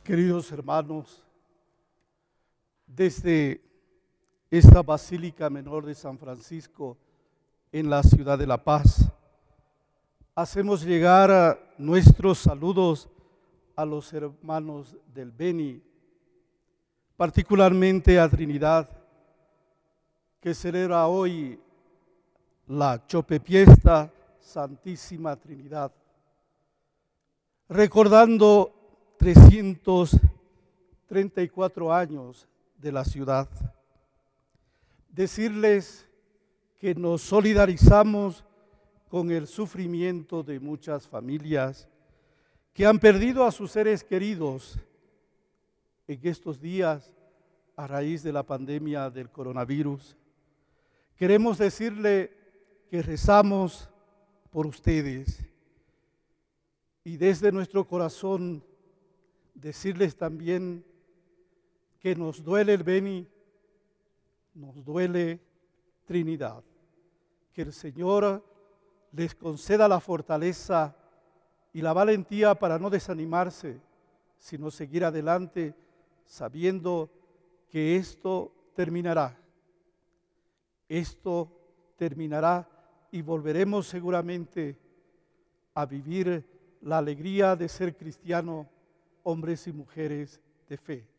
Queridos hermanos, desde esta Basílica Menor de San Francisco en la ciudad de La Paz, hacemos llegar nuestros saludos a los hermanos del Beni, particularmente a Trinidad, que celebra hoy la Chopefiesta Santísima Trinidad, recordando 334 años de la ciudad. Decirles que nos solidarizamos con el sufrimiento de muchas familias que han perdido a sus seres queridos en estos días a raíz de la pandemia del coronavirus. Queremos decirle que rezamos por ustedes y desde nuestro corazón decirles también que nos duele el Beni, nos duele Trinidad. Que el Señor les conceda la fortaleza y la valentía para no desanimarse, sino seguir adelante sabiendo que esto terminará. Esto terminará y volveremos seguramente a vivir la alegría de ser cristiano, hombres y mujeres de fe.